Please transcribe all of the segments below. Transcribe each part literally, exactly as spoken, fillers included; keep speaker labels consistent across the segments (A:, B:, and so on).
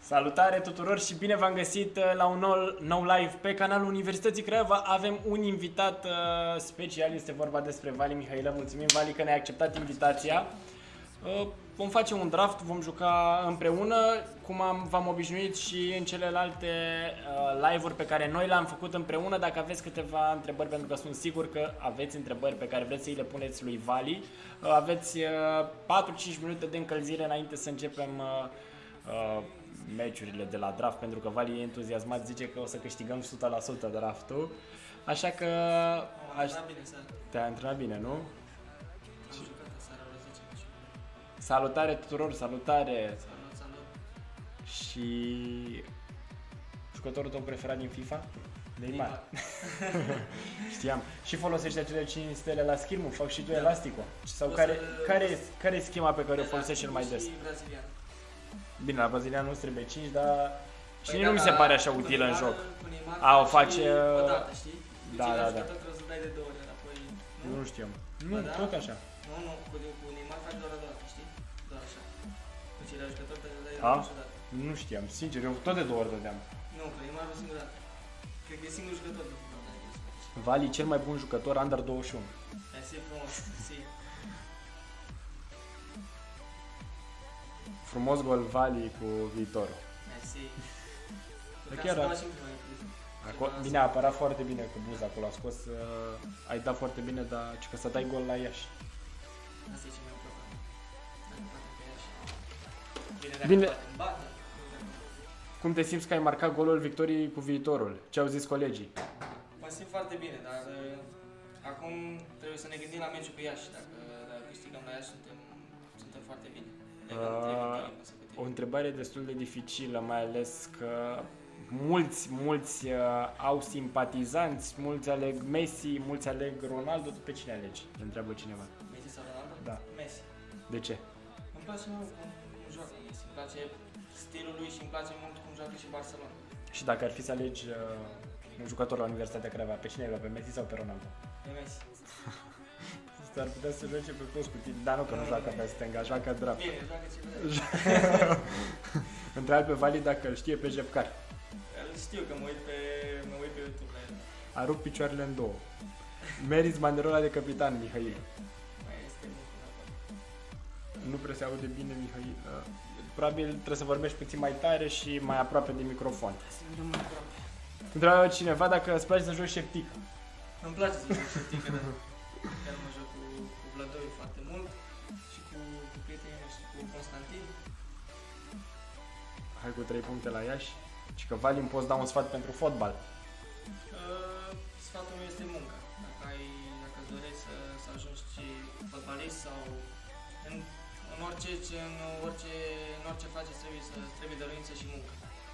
A: Salutare tuturor și bine v-am găsit la un nou, nou live pe canalul Universității Craiova. Avem un invitat uh, special, este vorba despre Vali Mihailă. Mulțumim, Vali, că ne-ai acceptat invitația. Uh, vom face un draft, vom juca împreună, cum am, v-am obișnuit și în celelalte uh, live-uri pe care noi le-am făcut împreună. Dacă aveți câteva întrebări, pentru că sunt sigur că aveți întrebări pe care vreți să îi le puneți lui Vali, uh, aveți uh, patru-cinci minute de încălzire înainte să începem uh, uh, meciurile de la draft, pentru că Vali e entuziasmat, zice că o să câștigăm o sută la sută draftul. Așa că aș... te-a antrenat bine, nu? Salutare tuturor, salutare!
B: Salut, salut!
A: Și jucătorul tău preferat din FIFA? Neymar. Știam. Și folosești acele cinci stele la schimb, fac și tu da. Elasticul. Sau care, să... care, care e schema pe care o folosești cel mai des?
B: Brazilian.
A: Bine, la brazilian nu trebuie cinci, dar și
B: păi
A: nu
B: da,
A: mi se pare așa utilă în joc. A, o face...
B: Odată, știi?
A: Da, da, da.
B: Trebuie să dai de două ori, apoi...
A: Nu, nu știam. Nu,
B: da?
A: tot așa.
B: Nu, nu, cu, cu Neymar faci doar o dată, știi? Doar așa. Cu ceilalți jucători trebuie să dai de două ori odată.
A: Nu știam, sincer, eu tot de două ori dădeam.
B: Nu, cu Neymar o singură dată. Cred că e singurul jucător de FIFA.
A: Vali, cel mai bun jucător under douăzeci și unu.
B: Mersi frumos, mersi.
A: Frumos gol Vali cu viitorul.
B: Mersi.
A: Da, chiar acolo, bine, a apărat foarte bine cu buza acolo, a scos, uh, ai dat foarte bine, dar că să dai gol la Iași.
B: Asta e ce mi-a plăcut.
A: Bine, cum te simți că ai marcat golul victoriei cu viitorul? Ce au zis colegii?
B: Mă simt foarte bine, dar uh, acum trebuie să ne gândim la meciul cu Iași. Dacă, dacă câștigăm la Iași, suntem, suntem foarte bine.
A: Uh, o întrebare destul de dificilă, mai ales că mulți, mulți uh, au simpatizanți, mulți aleg Messi, mulți aleg Ronaldo. Pe cine alegi? Te întreabă cineva.
B: Messi sau Ronaldo?
A: Da.
B: Messi.
A: De ce?
B: Îmi place mult cum, cum joacă Messi, îmi place stilul lui și îmi place mult cum joacă și Barcelona.
A: Și dacă ar fi să alegi uh, un jucător la Universitatea Craiova, pe cine ai pe Messi sau pe Ronaldo?
B: Pe Messi.
A: S-ar putea să joace pe toți cu tine, dar nu că nu joacă pe stânga, joacă dreapta.
B: Bine, joacă ce vrea.
A: Întreabă pe Vali dacă îl știe pe Jepcar.
B: Îl știu că mă uit pe, mă uit pe YouTube la el.
A: A rupt picioarele în două. Meriți banderola de capitan, Mihail.
B: Mai este mult.
A: Nu prea se aude bine, Mihail. Probabil trebuie să vorbești puțin mai tare și mai aproape de microfon.
B: Să vedem mai aproape.
A: Întreabă cineva dacă îți place să joci șeptic.
B: Îmi place să joc șeptic, da. Chiar mă joc cu, cu Vlădoi foarte mult și cu, cu prietenii mei și cu Constantin.
A: Hai cu trei puncte la Iași. Și că Vali îmi poți da un sfat pentru fotbal.
B: Uh, sfatul meu este munca. Dacă, ai, dacă îți dorești să, să ajungi fotbalist sau în, în, orice, în, orice, în orice faceți trebuie, să, trebuie dăruință și muncă.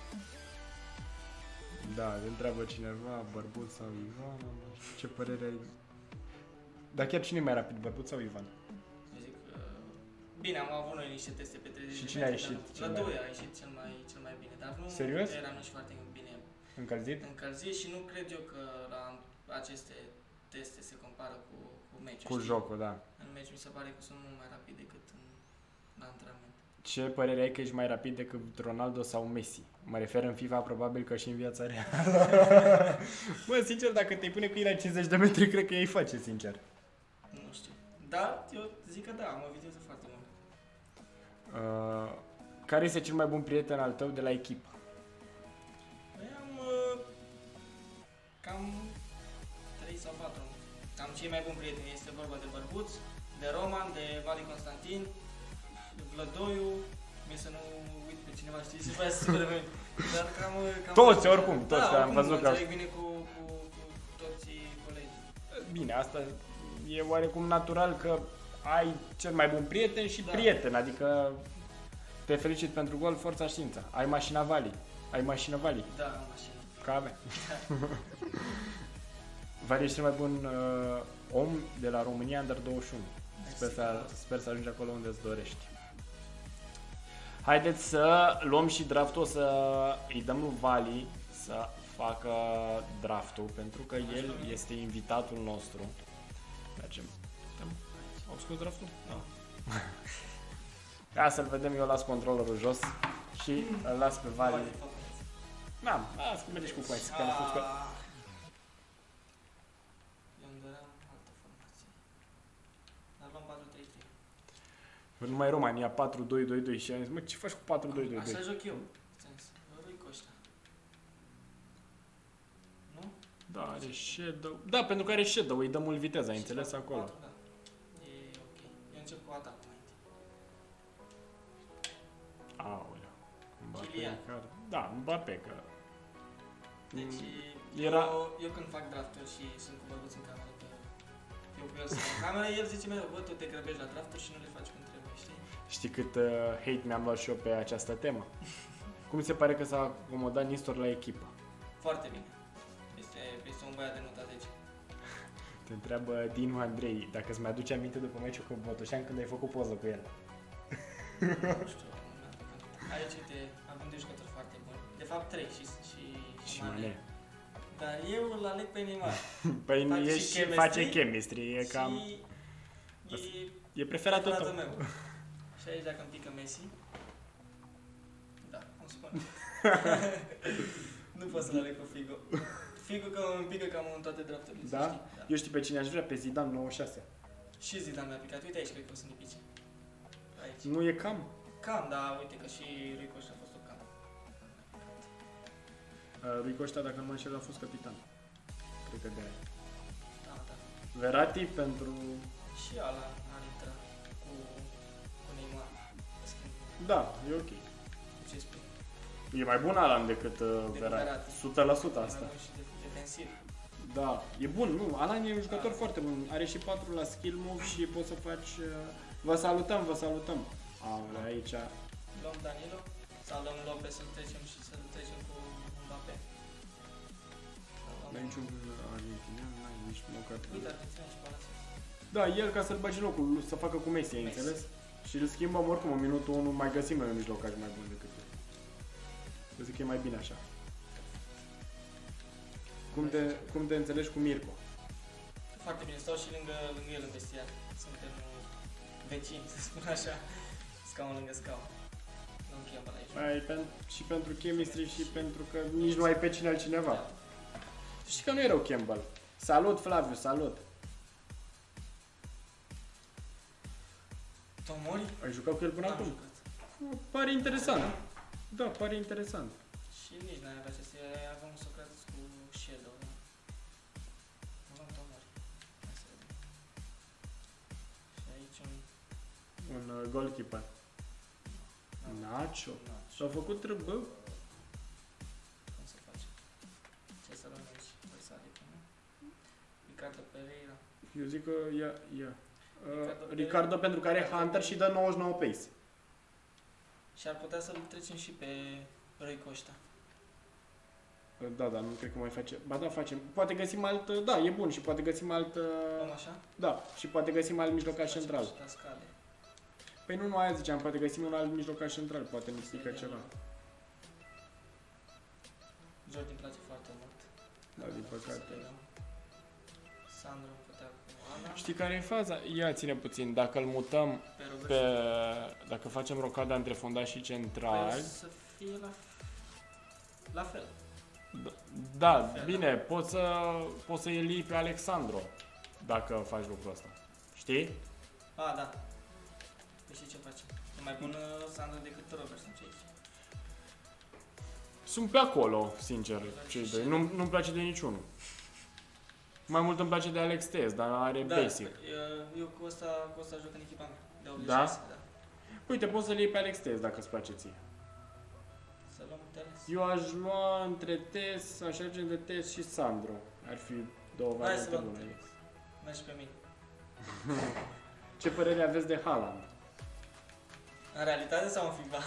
A: Da, îl întreabă cineva, Bărbuț sau Ivan, ce părere ai? Dar chiar cine e mai rapid, Bărbuț sau Ivan?
B: Eu zic, uh, bine, am avut noi niște teste pe treizeci
A: și
B: de
A: cine a ieșit?
B: Lădoi a ieșit cel mai, cel mai bine, dar nu
A: Serios?
B: eram nici foarte bine
A: încălzit?
B: încălzit și nu cred eu că la aceste teste se compară cu, cu meciul.
A: Cu
B: știi?
A: jocul, da.
B: În meci mi se pare că sunt mult mai rapid decât în, la antrenament.
A: Ce părere ai că ești mai rapid decât Ronaldo sau Messi? Mă refer în FIFA, probabil că și în viața reală. Mă, sincer, dacă te-ai pune cu ei la cincizeci de metri, cred că ei face, sincer.
B: Nu știu. Da, eu zic că da, mă vitează foarte mult.
A: Uh, care este cel mai bun prieten al tău de la echipă?
B: Păi am uh, cam trei sau patru. Am cei mai buni prieteni. Este vorba de Bărbuț, de Roman, de Vali Constantin, de Vlădoiu. Mie să nu uit pe cineva, știi, se face super de Dar cam, cam
A: toți, oricum, toți,
B: da,
A: am văzut
B: că... înțeleg bine cu, cu, cu toți colegii.
A: Bine, asta e oarecum natural că ai cel mai bun prieten și da. prieten, adică te felicit pentru gol, forța știința. Ai mașina Vali, ai mașină Vali.
B: Da, am mașină.
A: Ca avea. Da. Vali ești cel mai bun uh, om de la România under douăzeci și unu. Sper să, sper să ajungi acolo unde îți dorești. Haideți să luăm și draftul, să îi dăm lui Vali să facă draftul, pentru că el este invitatul nostru. Mergem. Au scos draftul? Da. Ca să-l vedem, eu las controllerul jos. Și îl las pe Vali.
B: Vali, fac un-
A: N-am, las că mergi cu coins, că nu fost că...
B: Ah. Eu îmi doream altă formație. Dar luăm patru trei trei.
A: Numai România patru doi doi doi și am zis, mă, ce faci cu patru doi doi doi?
B: Așa joc eu. Ți-am zis, Rui Costa. Nu?
A: Da, are shadow. Da, pentru că are shadow, îi dă mult viteză, ai înțeles
B: Și
A: acolo.
B: patru, da. E ok. Eu încep cu atacul mai întâi.
A: Aoleu. Mbappé,
B: Kylian.
A: care... Da, Mbappé, că...
B: Deci,
A: Mm, Era-
B: eu, eu când fac drafturi și sunt cu băguți în cameră, pe eu cu el sunt în cameră, el zice mereu, bă, tu te grăbești la drafturi și nu le faci cum trebuie, știi?
A: Știi cât uh, hate mi-am luat și eu pe această temă? Cum se pare că s-a acomodat Nistor la echipă?
B: Foarte bine. Este, este un băiat de nota zece.
A: Te întreabă Dinu Andrei dacă îți mai aduce aminte după meciul cu Botoșan când ai făcut poză cu el.
B: Nu știu, nu mi-am aplicat. Aici, uite, avem doi jucători foarte buni. De fapt, trei și, și,
A: Și
B: Mane.
A: Mane.
B: Dar eu îl aleg pe Neymar.
A: Păi
B: Face
A: e
B: și
A: și
B: chemistry
A: face chemistry, e cam...
B: Și e
A: E preferatul
B: preferatul
A: tău.
B: meu. Și aici dacă îmi pică Messi, da, cum spun. Nu pot să-l aleg cu Figo. Figo că îmi pică cam în toate drafturile, să
A: Da?
B: știi. Da.
A: Eu știu pe cine aș vrea, pe Zidane nouăzeci și șase.
B: Și Zidane mi-a picat. Uite aici, cred că o să ne pice. Aici.
A: Nu e cam?
B: Cam, dar uite că și Rui Costa a fost o cam.
A: Uh, Rui Costa, dacă nu mă înșel, a fost capitan. Cred că de aia.
B: Da, da.
A: Verratti pentru...
B: Și ala ar intra cu, cu Neymar. Schimb,
A: Da, e ok.
B: cu ce spui?
A: E mai bun Alan decât uh,
B: Decât
A: Verratti.
B: Verratti.
A: o sută la sută asta.
B: Mai bun și de, defensiv.
A: Da, e bun, nu, Alan e un jucător
B: Da.
A: foarte bun. Are și patru la skill move și poți să faci... Uh... Vă salutăm, vă salutăm. Aoleu, aici...
B: Luăm Danilo sau luăm Lopez să-l trecem și să-l trecem cu Mbappé.
A: Nu ai niciun argentinian, n-ai nici măcar...
B: Uite, Argentina și Palacios.
A: Da, el ca să-l bagi în locul, să facă cu Messi, ai
B: Messi.
A: înțeles? Și îl schimbăm oricum, în minutul unu mai găsim noi un mijlocaș mai bun decât el. Eu zic că e mai bine așa. Cum te, cum te înțelegi cu Mirko?
B: Foarte bine, stau și lângă, lângă el în vestiar. Suntem uh, vecini, să spun așa. Scaun lângă scaun. Nu încheiem până aici.
A: Ai, pen, și pentru chemistry și pentru că nici nu ai pe cine altcineva.
B: Da.
A: Tu știi că nu e rău Campbell. Salut Flaviu, salut!
B: Tomori?
A: Ai jucat cu el până
B: N-am
A: acum?
B: jucat.
A: Pare interesant. Da, pare interesant.
B: Și nici n-ai avea ce să avem un Socrates cu Shadow, da? Nu luăm Tomori. Hai să vedem. Și aici un...
A: Un uh, goalkeeper. Nacho.
B: Nacho.
A: S-au făcut trăbă.
B: Cum se face? Ce să luăm aici? Versailles, nu? Ricardo Pereira.
A: Eu zic că ia, ia. Uh,
B: Ricardo
A: Ricardo pentru că are Hunter și dă nouăzeci și nouă pace.
B: Și ar putea să-l trecem și pe Rui Costa.
A: Uh, Da, da, nu cred că mai face. Ba da, facem. Poate găsim alt, uh, da, e bun și poate găsim alt, uh,
B: Luăm așa?
A: da, și poate găsim alt mijlocaș
B: Facem
A: central.
B: și cascade.
A: Păi nu, nu aia ziceam, poate găsim un alt mijlocaș central, poate ne strică ceva.
B: Jordi îmi place foarte mult.
A: Da, din păcate.
B: Să vedem. Sandro putea cu Ana.
A: Știi care e faza? Ia ține puțin, dacă îl mutăm
B: Pe Robert.
A: pe, dacă facem rocada între fundaș și central,
B: Păi o să fie la, la fel.
A: da, bine, poți să, poți să elii pe Alexandro dacă faci lucrul ăsta. Știi?
B: A, da. Păi și ce face? E mai bun uh, Sandro decât Robertson, ce aici?
A: Sunt pe acolo, sincer, cei doi. Nu, nu-mi place de niciunul. Mai mult îmi place de Alex Telles, dar are
B: Da,
A: basic.
B: eu, eu cu ăsta, cu ăsta joc în echipa mea. De optzeci și
A: Da?
B: șase, da.
A: Uite, poți să-l iei pe Alex Telles dacă îți place ție.
B: Să luăm Teles.
A: Eu aș lua între Tess, aș alege între Tess și Sandro. Ar fi două
B: Hai să
A: variante
B: luăm
A: bune.
B: Teles. Mergi pe mine.
A: Ce părere aveți de Haaland?
B: În realitate sau în FIFA?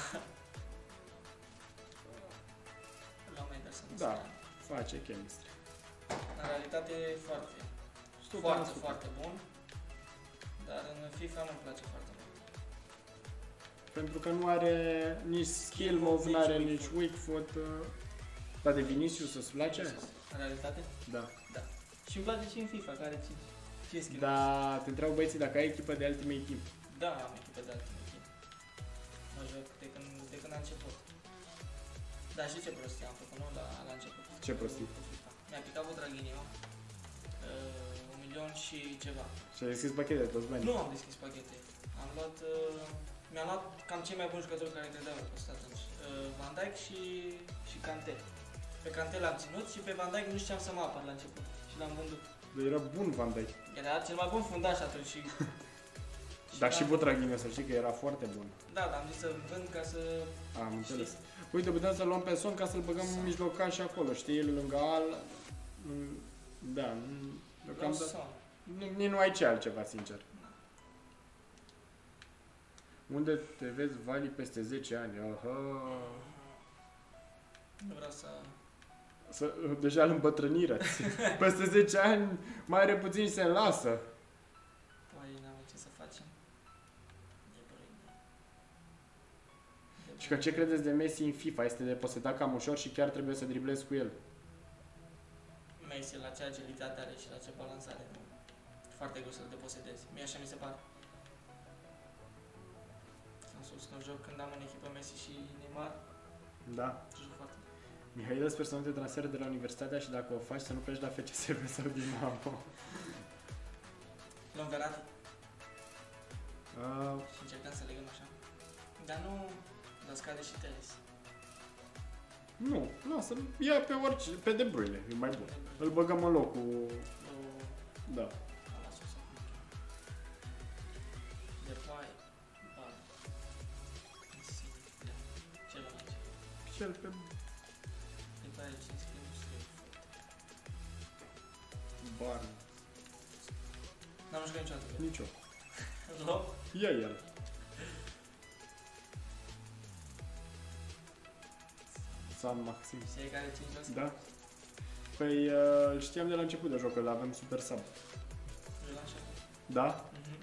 B: Luăm Ederson.
A: Da, face chemistry.
B: În realitate e foarte,
A: o sută la
B: foarte,
A: sută.
B: foarte bun. Dar în FIFA nu-mi place foarte mult.
A: Pentru că nu are nici skill move, nu are nici weak foot. uh, Dar de Vinicius îți place?
B: În realitate?
A: Da.
B: Da. Și îmi place și în FIFA, care cinci. cinci skill.
A: Da, te întreabă băieții dacă ai echipă de Ultimate Team.
B: Da, am echipă de alte echip. Mă joc de când, de când a început. Dar știi ce prostie am făcut, nu? La, la început.
A: Ce prostii?
B: Mi-a picat Budraghiniu. Uh, un milion și ceva.
A: Și ai deschis pachete de toți banii?
B: Nu am deschis pachete. Am luat... Uh, mi-am luat cam cei mai buni jucători care credeam că costă atunci. Uh, Van Dijk și, și Kanté. Pe Kanté l-am ținut și pe Van Dijk nu știam să mă apăr la început. Și l-am vândut.
A: Dar era bun Van Dijk.
B: Era cel mai bun fundaș atunci și...
A: Dar și Budraghiniu, să știi că era foarte bun.
B: Da, dar am zis să vând ca să...
A: Am înțeles. Uite, putem să-l luăm pe Son ca să-l băgăm în mijlocaș și acolo, știi, lângă al... Da, deocamdată... Nici nu ai ce altceva, sincer. Unde te vezi, Vali, peste zece ani? Aha.
B: Nu vreau să...
A: să deja în îmbătrânire. Peste zece ani mai are puțin și se lasă.
B: Păi, n-am ce să facem. De părinte.
A: Și că ce credeți de Messi în FIFA? Este de posedat cam ușor și chiar trebuie să driblezi cu el.
B: Messi la ce agilitate are și la ce balansare. Foarte greu să-l deposedezi. Mie așa mi se pare. Am spus că joc când am în echipă Messi și Neymar.
A: Da.
B: Joc foarte bine.
A: Mihail, sper să nu te transferi de la universitatea și dacă o faci să nu pleci la F C S B sau Dinamo.
B: Luăm Verratti
A: Uh,
B: și încercăm să legăm așa. Dar nu... Dar scade și Teles.
A: nu, lasă, ia pe orice, pe De Bruyne, e mai bun. Îl băgăm în locul... Da.
B: La sus acum. Depay. Bal. Ce luăm aici?
A: Cel pe...
B: Depay aici îmi scrie, nu scrie.
A: Barn.
B: N-am jucat niciodată.
A: Nici eu.
B: Luăm?
A: Ia el. San Maxim.
B: Fiecare cinci la
A: Da? Păi uh, știam de la început de joc că avem super sub.
B: Eu l-am șapte.
A: Da?
B: Mhm.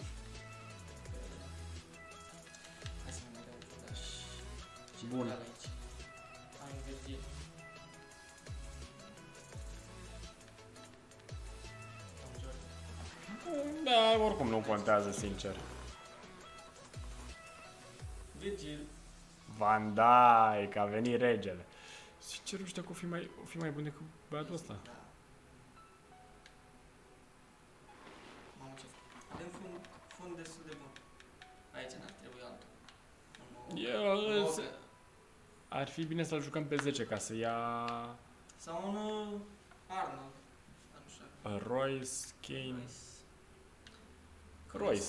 B: Hai să ne mai dăm un fundaș. Ce
A: Bun.
B: regal aici? Ai un Virgil. Am Jordan.
A: Da, oricum nu contează, sincer.
B: Virgil.
A: Van Dijk, a venit regele. Sincer, nu știu că o fi mai, o fi mai bun decât băiatul ăsta.
B: Da. Mamă, ce avem fund, fund destul de bun. Aici n-ar trebui altul. Un nou-
A: Eu,
B: un
A: se-
B: nou-
A: ar fi bine să-l jucăm pe zece ca să ia
B: Sau un uh, Arnold. Dar nu știu.
A: Royce, Kane.
B: Royce.
A: Royce.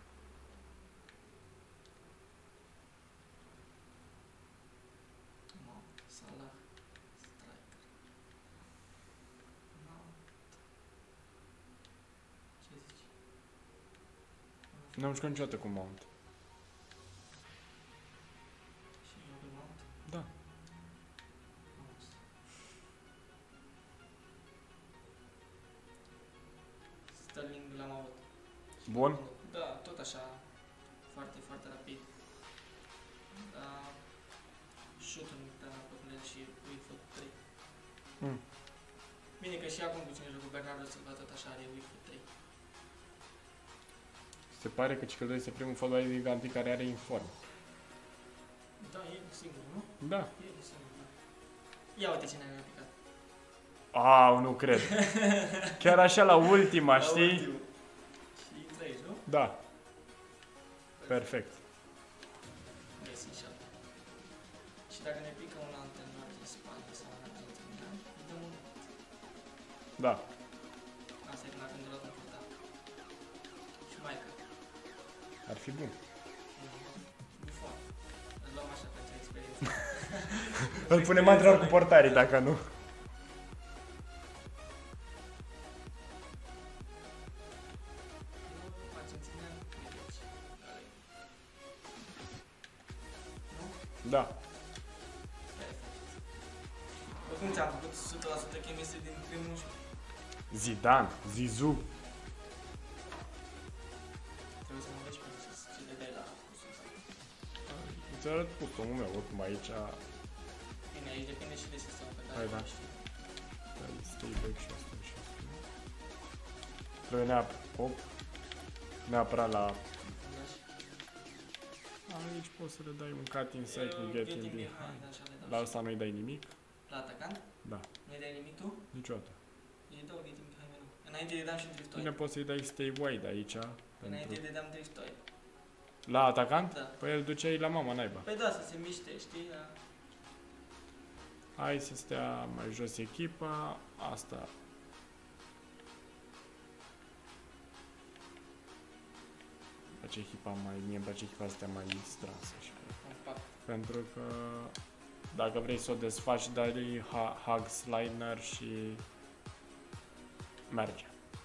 B: Mo, Salah. Striker. Mount. Ce zici?
A: N-am jucat niciodată cu Mount.
B: Și eu Mount?
A: Da.
B: Mount. Sterling l-am avut.
A: Bun?
B: Da, tot așa, foarte, foarte rapid. Da, shoot-ul mi dă pe el și Wickfoot trei.
A: Mm.
B: Bine că și acum cu cine joc cu Bernardo Silva tot așa are Wickfoot trei.
A: Se pare că Cicăldoi este primul fotbalist din Ganti care are inform.
B: Da, e singur, nu?
A: Da.
B: E singur, da. Ia uite cine mi-a picat.
A: Au, nu cred. Chiar așa la ultima,
B: La
A: știi?
B: ultimul. Și trei, nu?
A: Da. Perfect.
B: Messi și altul. Și dacă ne pică un antrenor din Spania sau un Argentina, îi dăm un...
A: Da.
B: Asta e când avem de luat un fătat. Și Maica.
A: Ar fi bun.
B: Buffon. Îl luăm așa pentru experiență.
A: Îl punem antrenor cu portarii, dacă nu.
B: Argentina, Milici. Ale. Nu?
A: Da.
B: Oricum ți-am făcut o sută la sută chemistry din primul și
A: Zidane, Zizou.
B: trebuie să mă vezi pe ce de dai la cursul ăsta.
A: Îți arăt customul meu, oricum aici...
B: Bine, aici depinde și de sistemul pe
A: Hai,
B: care
A: da.
B: îl știi.
A: Stay back și asta și asta. Trebuie neapărat, hop, neapărat la...
B: Fundaș.
A: Am aici poți să le dai un cut inside cu
B: Uh,
A: get
B: Get
A: in
B: in
A: behind.
B: behind, așa le dau.
A: La asta nu-i dai nimic?
B: La atacant?
A: Da.
B: Nu-i dai nimic tu?
A: Niciodată.
B: Îi dau get in behind mereu. Înainte de dam și drift
A: Bine,
B: oil.
A: poți să-i dai stay wide aici.
B: Înainte
A: Pentru...
B: de dam drift oil.
A: La atacant?
B: Da.
A: Păi îl duceai la mama naiba.
B: Păi da, să se miște, știi? Da.
A: Hai să stea mai jos echipa. Asta. Îmi place echipa mai... Mie îmi place echipa asta mai strânsă. Și
B: Compact.
A: pentru că dacă vrei să o desfaci, dai hug sliner și merge.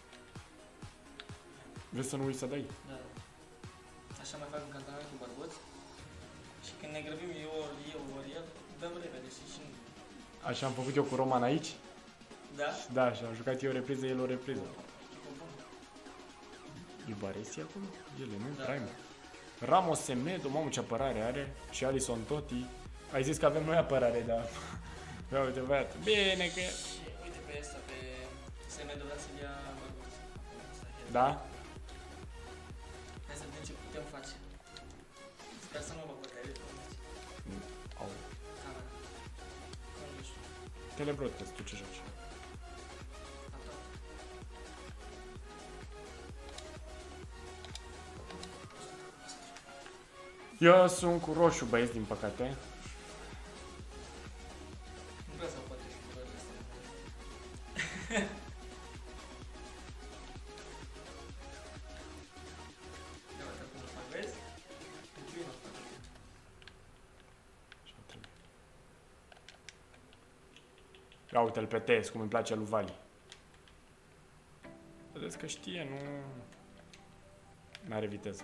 A: Vrei să nu uiți să dai?
B: Da, da. Așa mai fac în cantonament cu bărbuți. Și când ne grăbim eu ori eu ori el, dăm repede și și...
A: Așa am făcut eu cu Roman aici.
B: Da?
A: Da, și am jucat eu o repriză, el o repriză.
B: Echipă bună.
A: E Baresi acolo? El e, nu?
B: Da.
A: Prime. Ramos Semedo, mamă ce apărare are. Și Alisson Totti. Ai zis că avem noi apărare, da. Ia uite, băiat. Bine că...
B: Și uite pe asta, pe Semedo vrea să-l ia bărbuți.
A: Da?
B: Hai să vedem ce putem face. Sper să nu mă bătăie de
A: Au.
B: camera. Cum nu știu.
A: Telebrot, tu ce joci?
B: Atât.
A: Eu sunt cu roșu, băieți, din păcate.
B: Nu vreau să poate și culorile astea. Ia uite acum îl fac, vezi? Deci eu nu fac.
A: Așa trebuie. Ia uite-l pe Tez, cum îmi place lui Vali. Vedeți că știe, nu... N-are viteză.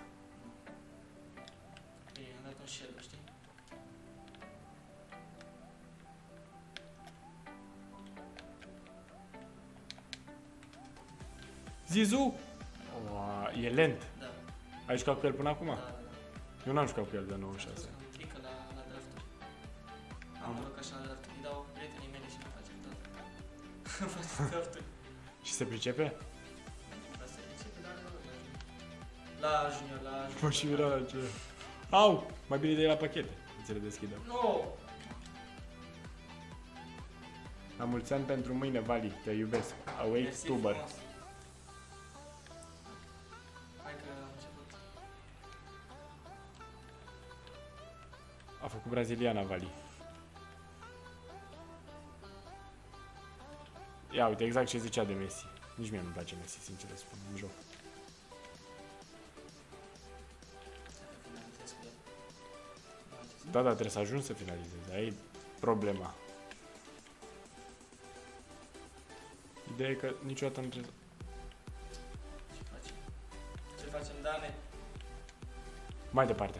B: Ei, am dat un shell, știi?
A: Zizu! Oa, e lent.
B: Da.
A: Ai jucat cu el până acum?
B: Da, da, da.
A: Eu n-am jucat cu el de nouă
B: Am spus
A: șase.
B: că îmi frică la, la drafturi. Am
A: Am-
B: noroc așa la drafturi. Îi dau prietenii mele și mă facem tot. Îmi face drafturi.
A: Și se pricepe?
B: Dar se începe, dar nu la junior. La junior, la
A: Mă
B: junior.
A: și mira la ce... Au! Mai bine de la pachete. Ți le deschidem.
B: Nu!
A: La mulți ani pentru mâine, Vali. Te iubesc. Awake
B: Mersi
A: tuber.
B: frumos. Hai că am început.
A: A făcut braziliana, Vali. Ia uite, exact ce zicea de Messi. Nici mie nu-mi place Messi, sincer să spun, în joc.
B: Să te finalizez cu el. Nu am ce să-
A: Da, da, trebuie să ajungi să finalizezi. Aia e problema. Ideea e că niciodată nu trebuie...
B: Ce facem? Ce facem, Dane?
A: Mai departe.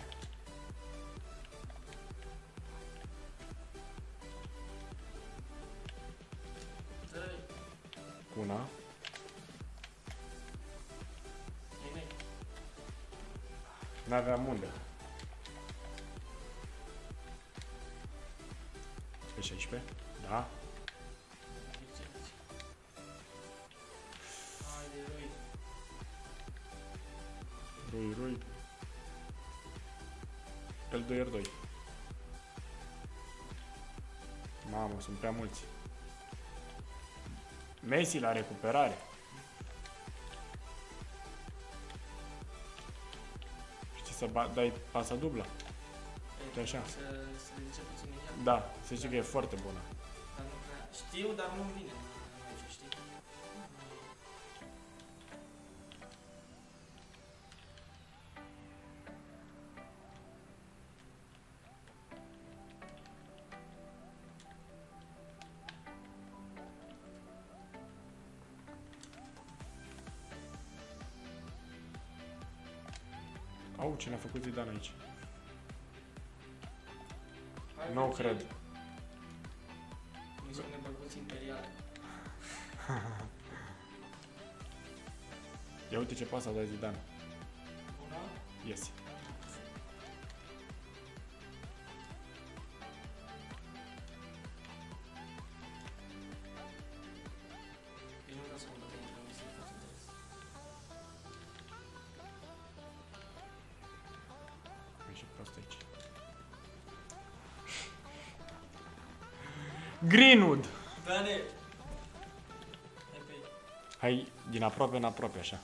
B: Trei.
A: Cu una.
B: Ei mei.
A: N-aveam unde. Pe șaisprezece? Da.
B: Haide, Rui.
A: Rui, Rui. El doi, R doi. Mamă, sunt prea mulți. Messi la recuperare. Știi să ba- dai pasa dublă?
B: E,
A: așa.
B: Să, să ridice puțin din ea.
A: Da, se zice că e foarte bună.
B: Dar nu prea... Știu, dar nu-mi vine. Nu știu, știi?
A: Au, cine a făcut Zidane aici?
B: Hai,
A: Nu
B: că
A: cred.
B: ce- Misiune bărbuți imperiale.
A: Ia uite ce pas a dat Zidane.
B: Bună.
A: Yes.
B: Eu nu vreau să mă bătăi între noi, să-i fac interes.
A: Am ieșit prost aici. Greenwood.
B: Dane! Hai pe ei.
A: Hai din aproape în aproape, așa.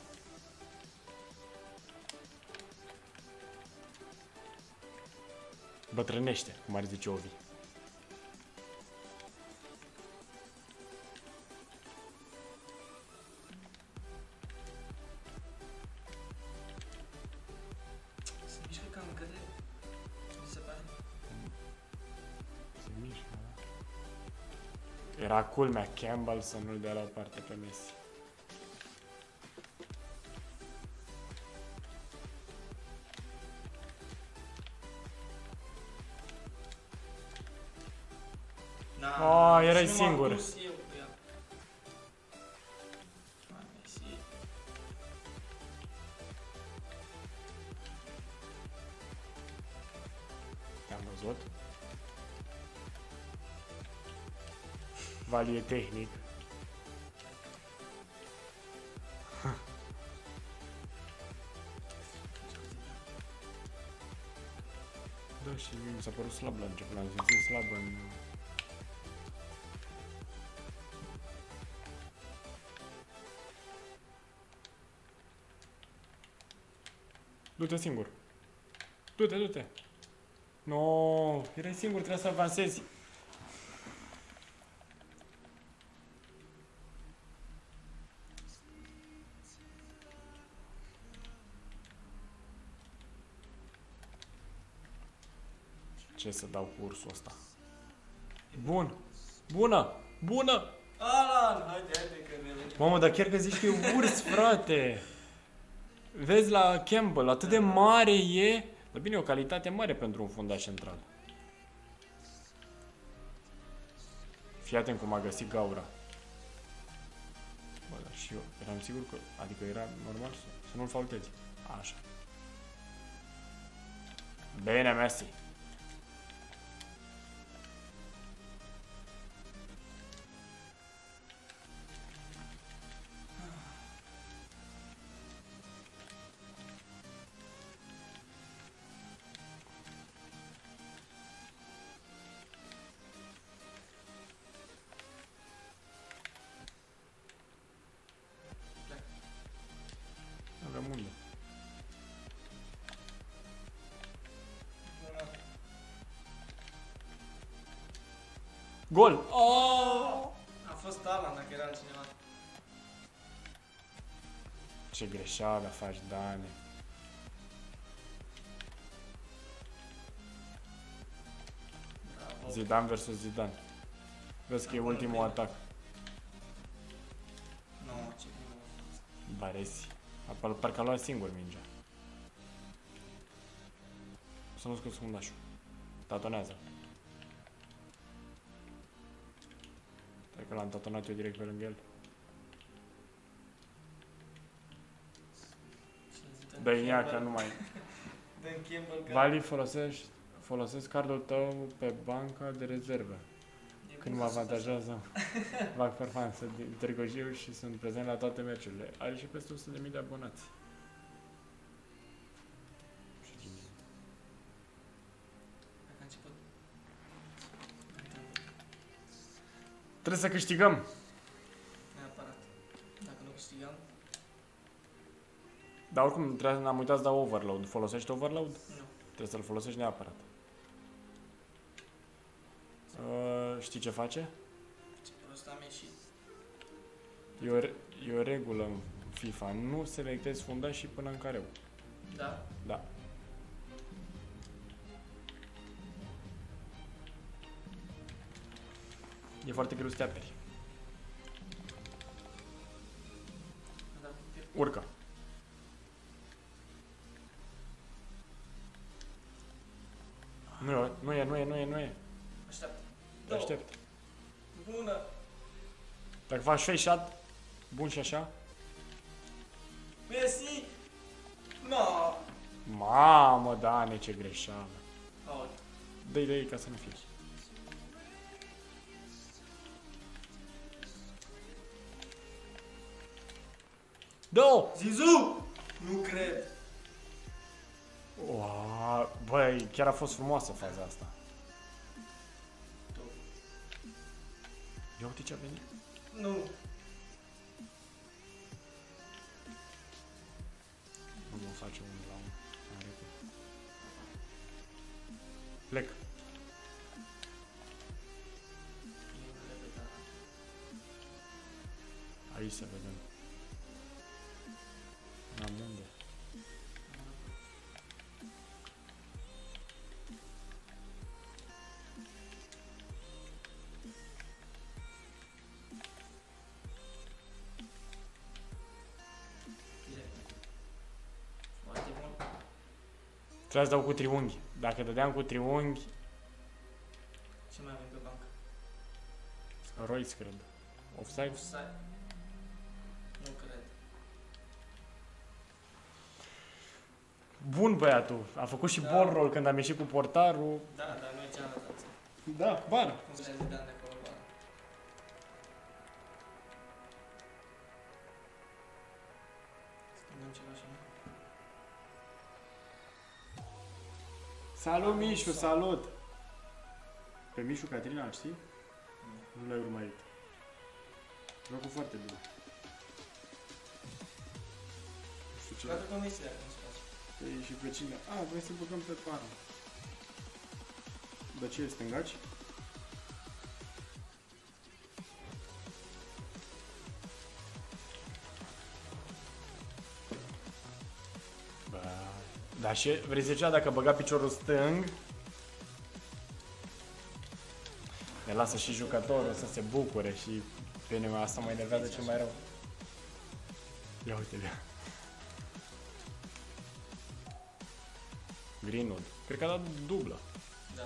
A: Bătrânește, cum ar zice Ovi.
B: Se mișcă cam greu. Mi se pare.
A: Se mișcă, da? Era culmea Campbell să nu-l dea la o parte pe Messi.
B: Na,
A: Oh, erai
B: și nu m-am
A: singur.
B: dus eu cu ea. Hai, Messi.
A: Te-am văzut. Valie tehnic. Da, și mi s-a părut slab la început, l-am simțit slab în... Du-te singur. Du-te, du-te. No, erai singur, trebuie să avansezi. Ce să dau cu ursul ăsta? Bun! Bună! Bună!
B: Alan, haide, haide că ne
A: Mamă, dar chiar că zici că e urs, frate! Vezi la Campbell, atât de mare e... Dar bine, o calitate mare pentru un fundaș central. Fii atent cum a găsit gaura. Bă, dar și eu eram sigur că... Adică era normal să, să nu-l faultezi. Așa. Bine, Messi. Avem unde? Gol!
B: Oh! A fost Alan dacă era altcineva.
A: Ce greșeală faci, Dane.
B: Bravo.
A: Zidane versus Zidane. Vezi că e ultimul atac.
B: Nu, ce bine a fost.
A: Baresi. Apar- Parcă a luat singur mingea. Să nu scos fundașul. Tatonează. Stai că l-am tatonat eu direct pe lângă el. Dă-i ea că nu mai...
B: Dă-n Campbell că...
A: Vali, folosești, folosesc cardul tău pe banca de rezervă.
B: E
A: Când
B: bun
A: mă
B: să faci
A: avantajează, fac performanță din Târgu Jiu și sunt prezent la toate meciurile. Are și peste o sută de mii de abonați.
B: Dacă a început.
A: Trebuie să câștigăm!
B: Neapărat. Dacă nu câștigăm,
A: Dar oricum, trebuie, n-am uitat să dau overload. Folosești overload?
B: nu.
A: Trebuie să-l folosești neapărat. Uh, știi ce face?
B: Ce prost am ieșit.
A: E o, re- e o regulă în FIFA. Nu selectezi fundașii până în careu.
B: Da?
A: Da. E foarte greu să te aperi.
B: Da.
A: Urcă. Nu e, nu e, nu e, nu e, nu e.
B: Așteaptă.
A: Te aștept.
B: Bună!
A: Dacă faci fake shot, bun și așa.
B: Messi! No!
A: Mamă, Dane, ce greșeală.
B: Aoleu.
A: Dă-i, dă-i ca să nu fie. Dă-o!
B: Zizu! Nu cred!
A: Uaa, băi, chiar a fost frumoasă faza asta. Ia uite ce a venit.
B: Nu.
A: Nu mă face unul la unul. Mai repede. Plec. Aici să vedem. N-am unde.
B: Foarte bun.
A: Trebuie să dau cu triunghi. Dacă dădeam cu triunghi,
B: Ce mai avem pe bancă?
A: Royce, cred. Offside?
B: Offside? Nu cred.
A: Bun băiatul. A făcut și
B: Da.
A: ball roll când am ieșit cu portarul.
B: Da, dar nu e cealaltă alții.
A: Da, bar.
B: Cum se zice de ani de acolo, bă. Schimbăm ceva și noi.
A: Salut, Mișu, salut! Pe Mișu Catrina, îl știi? Nu l-ai urmărit. Joacă foarte bine. Nu știu ce.
B: Toate comisiile acum se face.
A: Păi și pe cine? A, vrei să băgăm pe pară. De ce e stângaci? Bă, dar și vrei să zicea dacă băga piciorul stâng, ne lasă și jucătorul să se bucure și pe mine asta mă enervează cel mai rău. Ia uite-le. Greenwood. Cred că a dat dublă.
B: Da.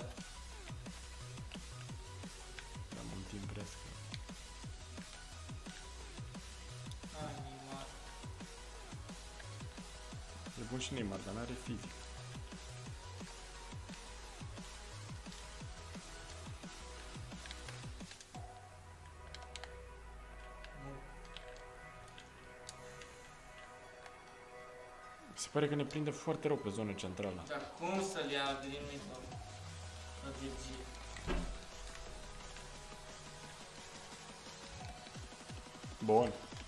A: Am un timp presc.
B: Hai, Neymar.
A: E bun și Neymar, dar n-are fizic.
B: Nu.
A: Se pare că ne prinde foarte rău pe zonă centrală.
B: Dar cum să-l ia Greenwood? Strategie.
A: Bun.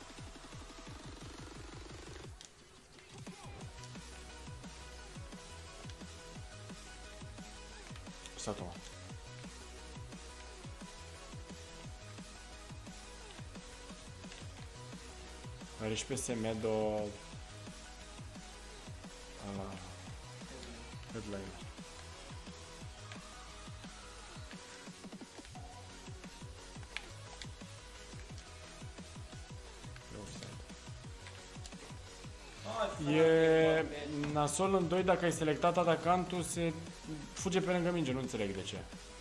A: Statul. Are și pe Semedo ala headline.
B: Hai,
A: E
B: frate,
A: nasol în doi dacă ai selectat atacantul, se fuge pe lângă minge, nu înțeleg de ce.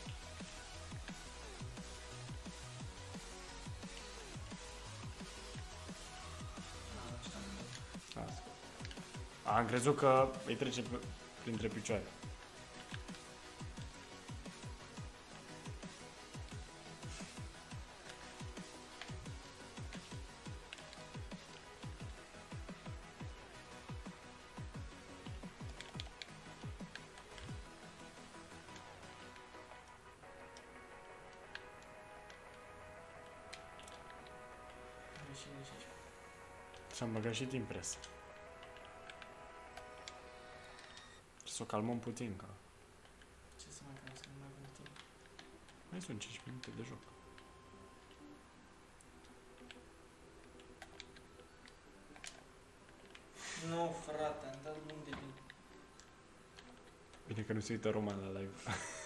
A: Asta. Am crezut că îi trece pe, printre picioare.
B: Și nici aici.
A: Și-am băgat și din presă. Să o calmăm puțin, că
B: Ce să mai calmăm, să nu mai avem timp.
A: mai sunt cinci minute de joc.
B: Nu, frate, am dat lung de bine.
A: Bine că nu se uită Roman la live.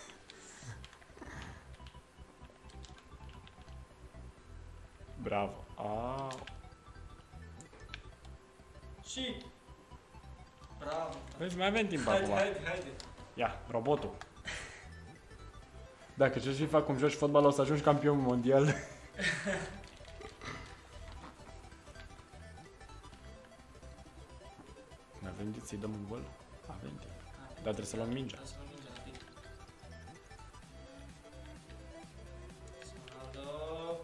A: Bravo. Ah.
B: Și... Bravo.
A: Vezi, mai avem timp
B: Haide,
A: acum.
B: haide, haide.
A: Ia, robotul. Dacă ce-și fac cum joci fotbal, o să ajungi campion mondial. Mai avem timp să-i dăm un gol? Avem timp. Dar trebuie să luăm mingea.
B: Trebuie să luăm mingea, rapid. Ronaldo.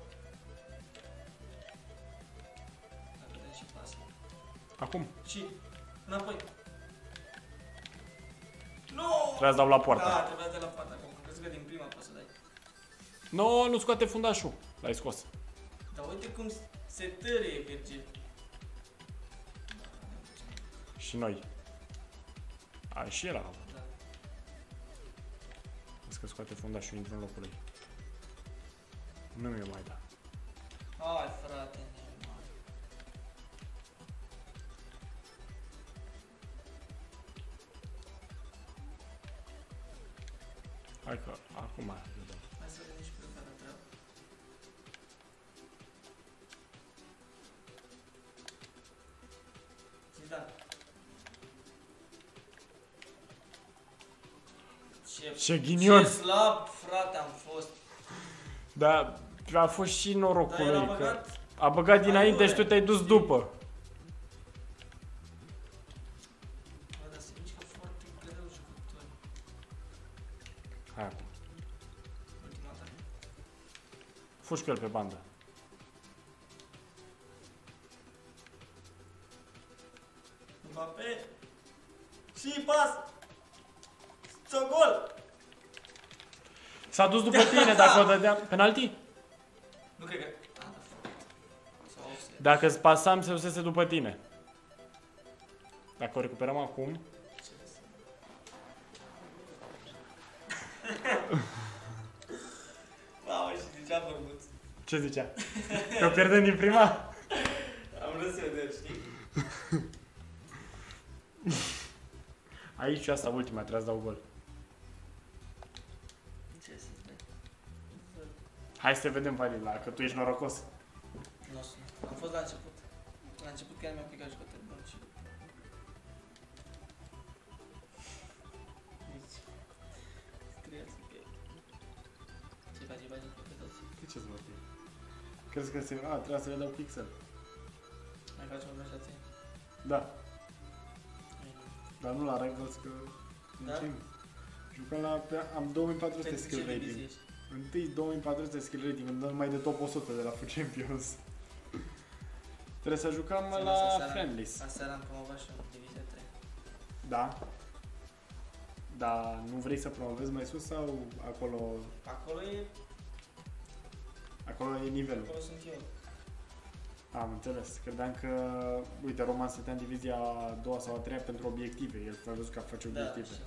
B: Dacă dai și pasă.
A: Acum.
B: Și... Înapoi. Nu!
A: Trebuie să dau la poartă.
B: Da, trebuia de la poartă acum. Am crezut că din prima poți să dai.
A: Nu, nu scoate fundașul. L-ai scos.
B: Dar uite cum se târie Virgil.
A: Și noi. A, și el a avut.
B: Da.
A: Vezi că scoate fundașul, intră în locul lui. Nu mi-o mai da.
B: Hai frate, Neymar.
A: Hai că acum vedem.
B: Hai să vedem și pe care treabă. Zidane. Ce,
A: Ce ghinion!
B: ce slab, frate, am fost.
A: Dar a fost și norocul
B: Dar el a
A: lui, că
B: băgat...
A: a băgat dinainte
B: Aiure.
A: și tu te-ai dus după.
B: Bă, dar se mișcă foarte greu jucători.
A: Hai acum.
B: Ultima dată.
A: Fugi cu el pe bandă.
B: Mbappé. Și pas. Ți-o gol.
A: S-a dus după tine dacă o dădea. Penalti?
B: Nu cred că... Ah, da, frate. Sau offside.
A: Dacă îți pasam, se dusese după tine. Dacă o recuperăm acum...
B: Ce vezi? Mamă, și zicea bărbuț.
A: Ce zicea? Că o pierdem din prima?
B: Am râs eu de el, știi?
A: Aici și asta ultima, trebuie să dau gol.
B: Ce să zic?
A: Hai să te vedem, Valila, că tu ești norocos.
B: Nu o să. Am fost la început. La început chiar mi-a picat jucători buni și... Nici. Scrieți că... Ce faci, faci, pe toți?
A: De ce să mă fie? Crezi că se... A, trebuie să le dau pixel.
B: Mai facem o așa ție?
A: Da, dar nu la Rivals, că...
B: Da?
A: Muncim. Jucăm la... Pe, am două mii patru sute
B: Pentru ce
A: skill
B: divizie
A: rating.
B: ești?
A: Întâi două mii patru sute skill rating, îmi dă numai de top o sută de la Food Champions. Trebuie să jucăm
B: Ține
A: la
B: aseară-
A: Friendlies.
B: Aseară am promovat și în divizia trei.
A: Da. Dar nu vrei să promovezi mai sus sau acolo...
B: Acolo e...
A: Acolo e nivelul?
B: Acolo sunt eu.
A: Am înțeles. Credeam că, uite, Roman stătea în divizia a doua sau a treia pentru obiective. El a văzut că face
B: Da,
A: obiective.
B: așa.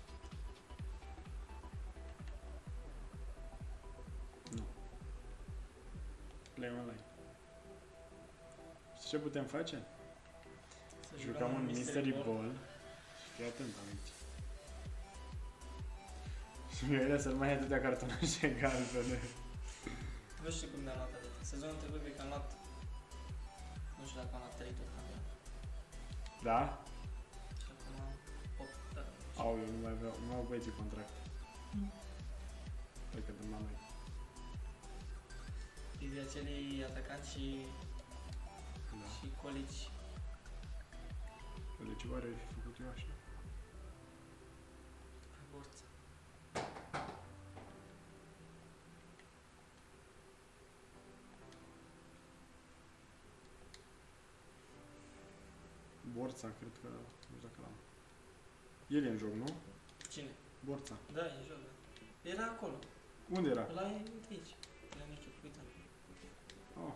A: Nu. Play online. Și ce putem face?
B: Să
A: Jucăm un Mystery Ball. Și fii atent aici. Și mi-e să-l mai ai atâtea cartonașe galbene.
B: Nu știu cum ne-am luat atât. Sezonul trecut cred că am luat... Nu știu dacă am luat trei tot campionat.
A: Da?
B: Și acum am opt, dar nu știu.
A: Au, eu nu mai vreau, nu mai au băieții contract. Hai că dăm la noi.
B: Divizia celei atacanți și...
A: Da.
B: și colici.
A: De ce oare ai fi făcut eu așa?
B: Pe borță.
A: Borța, cred că, nu știu dacă l-am. El e în joc, nu?
B: Cine?
A: Borța.
B: Da, e în joc, da. Era acolo.
A: Unde era?
B: Ăla e uite aici. La mijloc, uite.
A: Oh.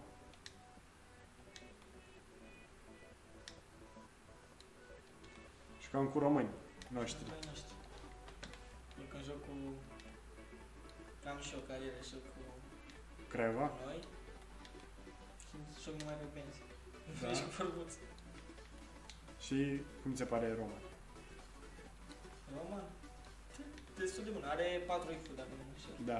A: Și cam cu români noștri.
B: Noi noștri. Eu când joc cu... Am și o carieră și eu cu
A: Craiova?
B: noi. Și joc numai pe benzi.
A: Da.
B: Nu joc bărbuț.
A: Și cum ți se pare Roma?
B: Roman? Destul de bun. Are patru I Q dacă nu mă înșel.
A: Da.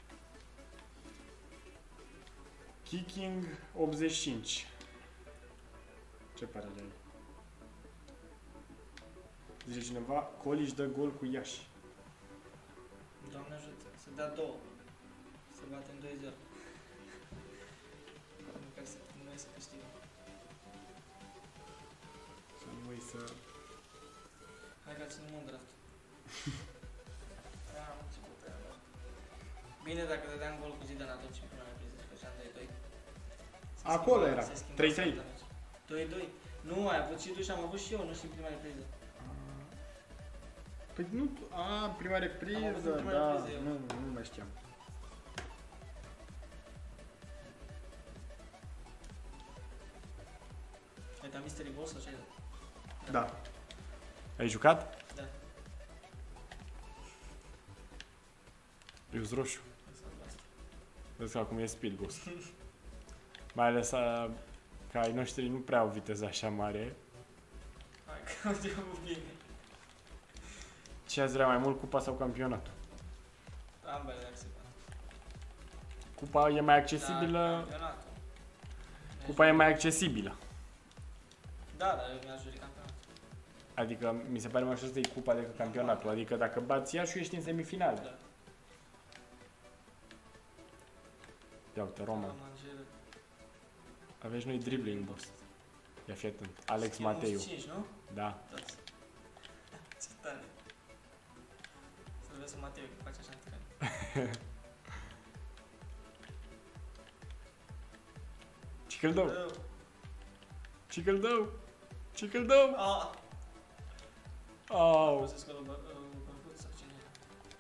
A: Kicking optzeci și cinci. Ce pare de el? Zice cineva, Colici dă gol cu Iași.
B: Doamne ajută. Să dea două. Să batem doi zero. Măcar să noi să câștigăm.
A: Să nu uit să...
B: Hai că ținem un draft. Am început treaba. Bine, dacă dădeam gol cu Zidane atunci până la priză, că și-am doi doi.
A: Acolo era. trei trei.
B: doi doi. Nu, ai avut și tu și am avut și eu, nu știu în prima repriză.
A: Păi nu... A, prima
B: Am
A: repriză,
B: avut în prima
A: da.
B: repriză eu.
A: Nu, nu mai știam.
B: Ca Mystery Boss sau ce?
A: Da. Ai jucat?
B: Da.
A: Eu-s roșu. Vezi că acum e Speed Boost. Mai ales a, că ai noștri nu prea au viteză așa mare.
B: Hai că am treabă bine.
A: Ce ați vrea mai mult, cupa sau campionatul?
B: Ambele, dacă se poate.
A: Cupa e mai accesibilă.
B: Da, campionatul.
A: Cupa e mai accesibilă.
B: Da, dar eu mi-aș dori campionatul.
A: Adică mi se pare mai ușor să iei cupa decât campionatul. Adică dacă bați Iașu ești în semifinale.
B: Da.
A: Ia uite, Roman.
B: Roman, Gerard.
A: Aveți noi dribbling boost. Ia fi atent. Alex
B: E
A: Mateu.
B: nouăzeci și cinci, nu?
A: Da.
B: Toți. Ce tare. Să-l vezi pe Mateu că face așa în teren.
A: Cicăldău!
B: Rău.
A: Cicăldău! Cicăldău!
B: Ah!
A: Au!
B: O să scoală bărbuț sau cine era?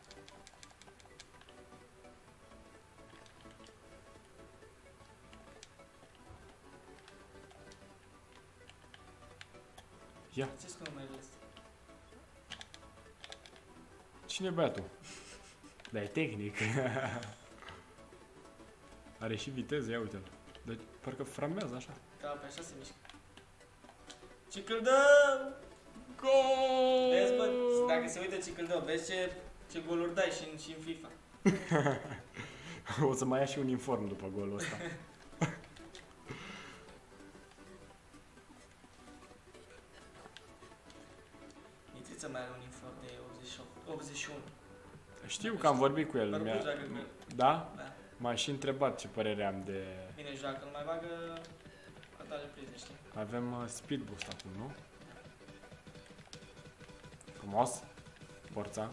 A: Ia,
B: Ce-ți cu numele ăsta?
A: cine e băiatul? Da, e tehnic. Are și viteză, ia uite-l. Dar parcă framează așa.
B: Da, pe așa se mișcă. Cicăldău!
A: Gol!
B: Vezi, bă, dacă se uită Cicăldău, vezi ce, ce goluri dai și în, și în FIFA.
A: O să mai ia și un uniform după golul ăsta.
B: Mitrița mai are un uniform de optzeci și opt, optzeci și unu.
A: Știu că am vorbit cu el.
B: Bărbuț,
A: Mi-a-
B: dacă că...
A: Da?
B: Da.
A: M-a și întrebat ce părere am de...
B: Bine joacă, nu mai bagă atare prize, știi?
A: Avem uh, speed boost acum, nu? Frumos. Forța.